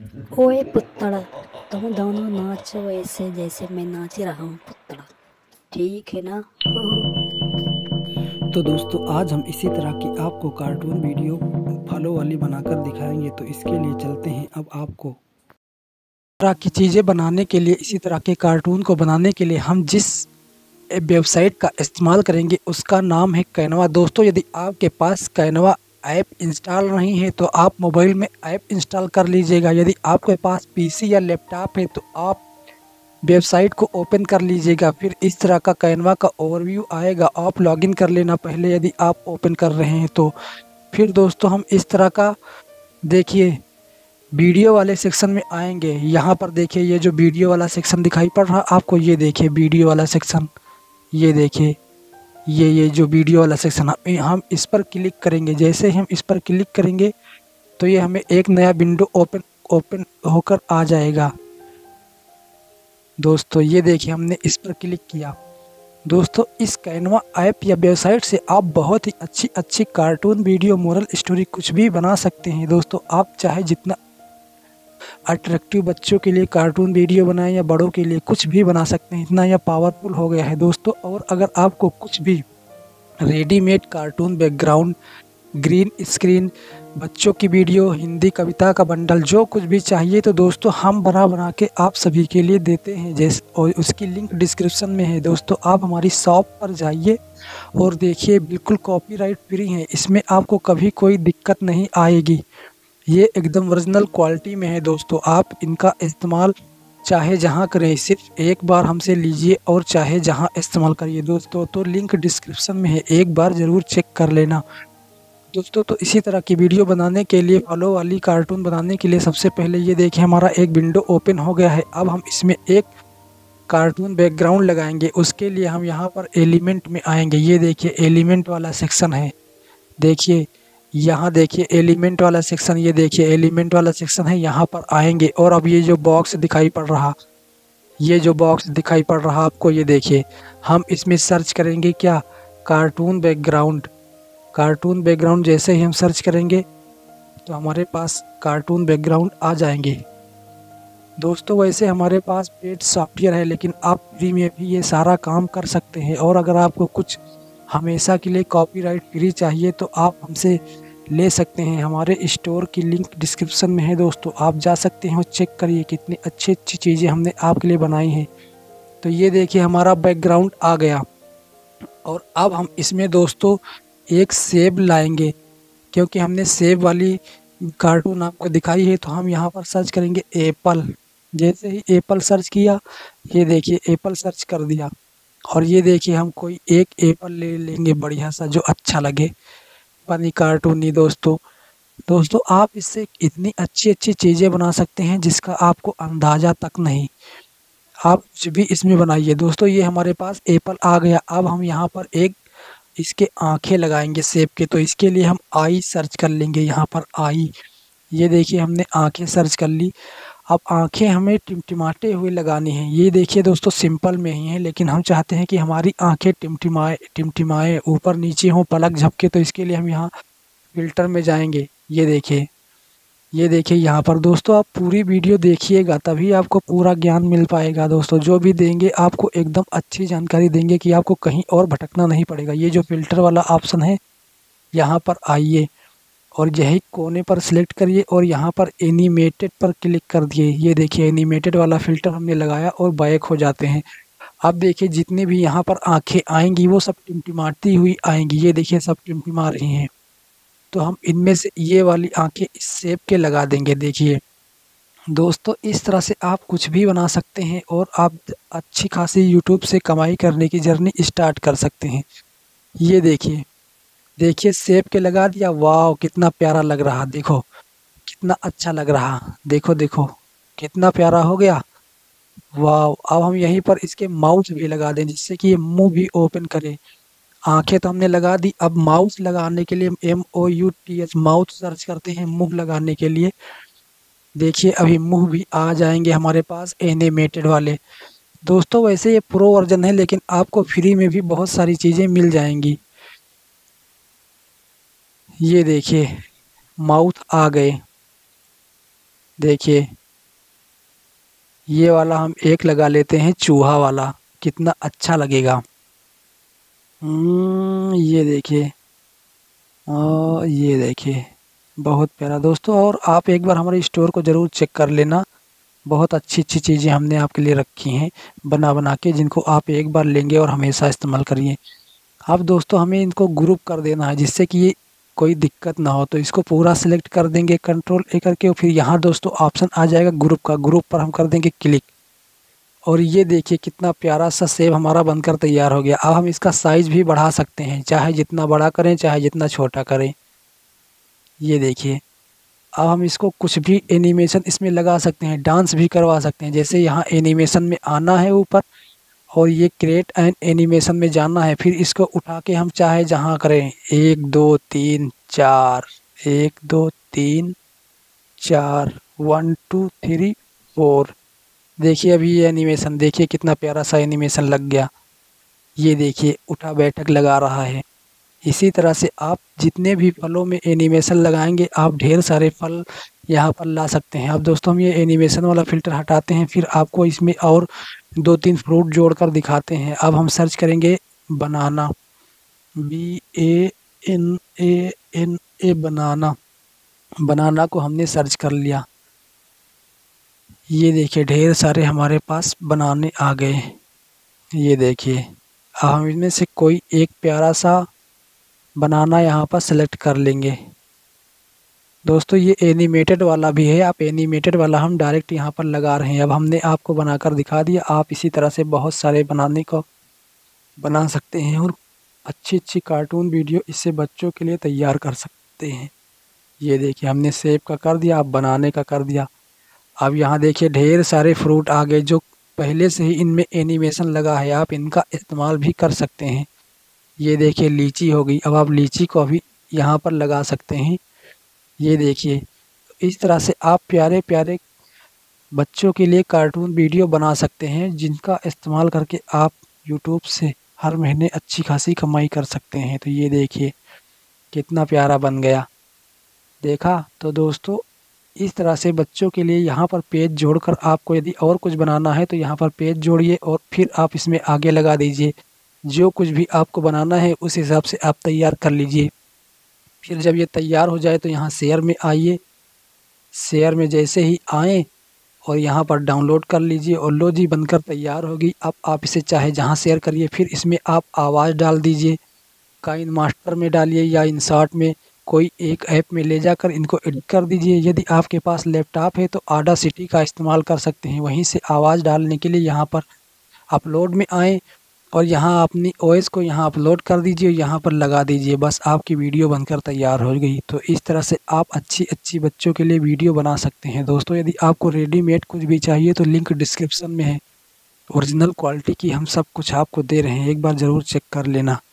ओए पुत्तड़, तुम दोनों नाचो ऐसे जैसे मैं नाच रहा हूँ पुत्तड़। ठीक है ना? तो दोस्तों आज हम इसी तरह की आपको कार्टून वीडियो फलों वाली बनाकर दिखाएंगे। तो इसके लिए चलते हैं अब आपको तरह की चीज़ें बनाने के लिए, इसी तरह के कार्टून को बनाने के लिए हम जिस वेबसाइट का इस्तेमाल करेंगे उसका नाम है कैनवा। दोस्तों यदि आपके पास कैनवा ऐप इंस्टॉल नहीं है तो आप मोबाइल में ऐप इंस्टॉल कर लीजिएगा। यदि आपके पास पीसी या लैपटॉप है तो आप वेबसाइट को ओपन कर लीजिएगा। फिर इस तरह का कैनवा का ओवरव्यू आएगा, आप लॉगिन कर लेना पहले यदि आप ओपन कर रहे हैं तो। फिर दोस्तों हम इस तरह का देखिए वीडियो वाले सेक्शन में आएंगे। यहाँ पर देखिए ये जो वीडियो वाला सेक्शन दिखाई पड़ रहा आपको, ये देखिए वीडियो वाला सेक्शन, ये देखिए ये जो वीडियो वाला सेक्शन हम इस पर क्लिक करेंगे। जैसे ही हम इस पर क्लिक करेंगे तो ये हमें एक नया विंडो ओपन होकर आ जाएगा। दोस्तों ये देखिए हमने इस पर क्लिक किया। दोस्तों इस कैनवा ऐप या वेबसाइट से आप बहुत ही अच्छी अच्छी कार्टून वीडियो, मोरल स्टोरी कुछ भी बना सकते हैं। दोस्तों आप चाहे जितना अट्रैक्टिव बच्चों के लिए कार्टून वीडियो बनाएं या बड़ों के लिए कुछ भी बना सकते हैं, इतना यह पावरफुल हो गया है दोस्तों। और अगर आपको कुछ भी readymade cartoon background, green screen, बच्चों की वीडियो, हिंदी कविता का बंडल, जो कुछ भी चाहिए तो दोस्तों हम बना के आप सभी के लिए देते हैं। जैसे और उसकी लिंक डिस्क्रिप्शन में है दोस्तों, आप हमारी शॉप पर जाइए और देखिए, बिल्कुल कॉपीराइट फ्री है, इसमें आपको कभी कोई दिक्कत नहीं आएगी। ये एकदम ओरिजिनल क्वालिटी में है दोस्तों। आप इनका इस्तेमाल चाहे जहाँ करें, सिर्फ एक बार हमसे लीजिए और चाहे जहाँ इस्तेमाल करिए दोस्तों। तो लिंक डिस्क्रिप्शन में है, एक बार ज़रूर चेक कर लेना दोस्तों। तो इसी तरह की वीडियो बनाने के लिए, फॉलो वाली कार्टून बनाने के लिए सबसे पहले ये देखिए हमारा एक विंडो ओपन हो गया है। अब हम इसमें एक कार्टून बैकग्राउंड लगाएंगे। उसके लिए हम यहाँ पर एलिमेंट में आएंगे। ये देखिए एलिमेंट वाला सेक्शन है, देखिए यहाँ देखिए एलिमेंट वाला सेक्शन, ये देखिए एलिमेंट वाला सेक्शन है, यहाँ पर आएंगे। और अब ये जो बॉक्स दिखाई पड़ रहा, ये जो बॉक्स दिखाई पड़ रहा आपको, ये देखिए हम इसमें सर्च करेंगे क्या, कार्टून बैकग्राउंड। कार्टून बैकग्राउंड जैसे ही हम सर्च करेंगे तो हमारे पास कार्टून बैकग्राउंड आ जाएंगे दोस्तों। वैसे हमारे पास पेड सॉफ्टवेयर है, लेकिन आप फ्री में भी ये सारा काम कर सकते हैं। और अगर आपको कुछ हमेशा के लिए कॉपीराइट फ्री चाहिए तो आप हमसे ले सकते हैं। हमारे स्टोर की लिंक डिस्क्रिप्शन में है दोस्तों, आप जा सकते हैं और चेक करिए कितनी अच्छी अच्छी चीज़ें हमने आपके लिए बनाई हैं। तो ये देखिए हमारा बैकग्राउंड आ गया। और अब हम इसमें दोस्तों एक सेब लाएंगे, क्योंकि हमने सेब वाली कार्टून आपको दिखाई है। तो हम यहाँ पर सर्च करेंगे एप्पल। जैसे ही एप्पल सर्च किया, ये देखिए एप्पल सर्च कर दिया। और ये देखिए हम कोई एक एप्पल ले लेंगे बढ़िया सा, जो अच्छा लगे, फनी कार्टूनी दोस्तों। दोस्तों आप इससे इतनी अच्छी अच्छी चीज़ें बना सकते हैं जिसका आपको अंदाज़ा तक नहीं। आप कुछ भी इसमें बनाइए दोस्तों। ये हमारे पास एप्पल आ गया। अब हम यहाँ पर एक इसके आंखें लगाएंगे सेब के। तो इसके लिए हम आई सर्च कर लेंगे, यहाँ पर आई। ये देखिए हमने आंखें सर्च कर ली। अब आंखें हमें टिमटिमाते हुए लगानी हैं। ये देखिए दोस्तों सिंपल में ही है, लेकिन हम चाहते हैं कि हमारी आंखें टिमटिमाए टिमटिमाए, ऊपर नीचे हों, पलक झपके। तो इसके लिए हम यहाँ फिल्टर में जाएंगे। ये देखिए, ये देखिए यहाँ पर दोस्तों आप पूरी वीडियो देखिएगा, तभी आपको पूरा ज्ञान मिल पाएगा दोस्तों। जो भी देंगे आपको एकदम अच्छी जानकारी देंगे कि आपको कहीं और भटकना नहीं पड़ेगा। ये जो फिल्टर वाला ऑप्शन है, यहाँ पर आइए और यही कोने पर सिलेक्ट करिए और यहाँ पर एनिमेटेड पर क्लिक कर दिए। ये देखिए एनिमेटेड वाला फ़िल्टर हमने लगाया और बैक हो जाते हैं। अब देखिए जितनी भी यहाँ पर आंखें आएंगी वो सब टिमटिमाती हुई आएंगी। ये देखिए सब टिमटिमा रही हैं। तो हम इनमें से ये वाली आंखें इस शेप के लगा देंगे। देखिए दोस्तों इस तरह से आप कुछ भी बना सकते हैं और आप अच्छी खासी यूट्यूब से कमाई करने की जर्नी स्टार्ट कर सकते हैं। ये देखिए, देखिए सेब के लगा दिया। वाह कितना प्यारा लग रहा, देखो कितना अच्छा लग रहा, देखो देखो कितना प्यारा हो गया। वाह अब हम यहीं पर इसके माउथ भी लगा दें, जिससे कि ये मुंह भी ओपन करे। आंखें तो हमने लगा दी। अब माउथ लगाने के लिए हम MOUTH माउथ सर्च करते हैं मुंह लगाने के लिए। देखिए अभी मुंह भी आ जाएंगे हमारे पास एनिमेटेड वाले दोस्तों। वैसे ये प्रो वर्जन है, लेकिन आपको फ्री में भी बहुत सारी चीज़ें मिल जाएंगी। ये देखिए माउथ आ गए। देखिए ये वाला हम एक लगा लेते हैं, चूहा वाला, कितना अच्छा लगेगा। ये देखिए, और ये देखिए बहुत प्यारा दोस्तों। और आप एक बार हमारे स्टोर को ज़रूर चेक कर लेना, बहुत अच्छी अच्छी चीज़ें हमने आपके लिए रखी हैं बना बना के, जिनको आप एक बार लेंगे और हमेशा इस्तेमाल करिए। अब दोस्तों हमें इनको ग्रुप कर देना है जिससे कि ये कोई दिक्कत ना हो। तो इसको पूरा सिलेक्ट कर देंगे कंट्रोल ए करके, और फिर यहाँ दोस्तों ऑप्शन आ जाएगा ग्रुप का, ग्रुप पर हम कर देंगे क्लिक। और ये देखिए कितना प्यारा सा सेब हमारा बनकर तैयार हो गया। अब हम इसका साइज़ भी बढ़ा सकते हैं, चाहे जितना बड़ा करें चाहे जितना छोटा करें। ये देखिए अब हम इसको कुछ भी एनिमेशन इसमें लगा सकते हैं, डांस भी करवा सकते हैं। जैसे यहाँ एनिमेशन में आना है ऊपर, और ये क्रिएट एंड एनिमेशन में जाना है, फिर इसको उठा के हम चाहे जहाँ करें 1 2 3 4, 1 2 3 4, 1 2 3 4। देखिए अभी ये एनिमेशन देखिए कितना प्यारा सा एनिमेशन लग गया। ये देखिए उठा बैठक लगा रहा है। इसी तरह से आप जितने भी फलों में एनिमेशन लगाएंगे, आप ढेर सारे फल यहाँ पर ला सकते हैं। अब दोस्तों हम ये एनिमेशन वाला फ़िल्टर हटाते हैं, फिर आपको इसमें और 2-3 फ्रूट जोड़कर दिखाते हैं। अब हम सर्च करेंगे बनाना, BANANA, बनाना। बनाना को हमने सर्च कर लिया। ये देखिए ढेर सारे हमारे पास बनाने आ गए। ये देखिए अब हम इनमें से कोई एक प्यारा सा बनाना यहाँ पर सेलेक्ट कर लेंगे। दोस्तों ये एनिमेटेड वाला भी है, आप एनिमेटेड वाला हम डायरेक्ट यहाँ पर लगा रहे हैं। अब हमने आपको बनाकर दिखा दिया। आप इसी तरह से बहुत सारे बनाने को बना सकते हैं और अच्छी अच्छी कार्टून वीडियो इससे बच्चों के लिए तैयार कर सकते हैं। ये देखिए हमने सेब का कर दिया, अब बनाने का कर दिया। अब यहाँ देखिए ढेर सारे फ्रूट आ गए जो पहले से ही इनमें एनिमेशन लगा है, आप इनका इस्तेमाल भी कर सकते हैं। ये देखिए लीची हो गई, अब आप लीची को भी यहाँ पर लगा सकते हैं। ये देखिए इस तरह से आप प्यारे प्यारे बच्चों के लिए कार्टून वीडियो बना सकते हैं, जिनका इस्तेमाल करके आप यूट्यूब से हर महीने अच्छी खासी कमाई कर सकते हैं। तो ये देखिए कितना प्यारा बन गया। देखा? तो दोस्तों इस तरह से बच्चों के लिए यहाँ पर पेज जोड़कर आपको यदि और कुछ बनाना है तो यहाँ पर पेज जोड़िए और फिर आप इसमें आगे लगा दीजिए। जो कुछ भी आपको बनाना है उस हिसाब से आप तैयार कर लीजिए। फिर जब ये तैयार हो जाए तो यहाँ शेयर में आइए। शेयर में जैसे ही आएँ और यहाँ पर डाउनलोड कर लीजिए, और लो जी बनकर तैयार होगी। अब आप इसे चाहे जहाँ शेयर करिए, फिर इसमें आप आवाज़ डाल दीजिए। काइन मास्टर में डालिए या इनशॉट में, कोई एक ऐप में ले जाकर इनको एडिट कर दीजिए। यदि आपके पास लैपटॉप है तो ऑडासिटी का इस्तेमाल कर सकते हैं। वहीं से आवाज़ डालने के लिए यहाँ पर अपलोड में आएँ और यहाँ अपनी वॉइस को यहाँ अपलोड कर दीजिए, यहाँ पर लगा दीजिए। बस आपकी वीडियो बनकर तैयार हो गई। तो इस तरह से आप अच्छी अच्छी बच्चों के लिए वीडियो बना सकते हैं। दोस्तों यदि आपको रेडीमेड कुछ भी चाहिए तो लिंक डिस्क्रिप्शन में है। ओरिजिनल क्वालिटी की हम सब कुछ आपको दे रहे हैं, एक बार ज़रूर चेक कर लेना।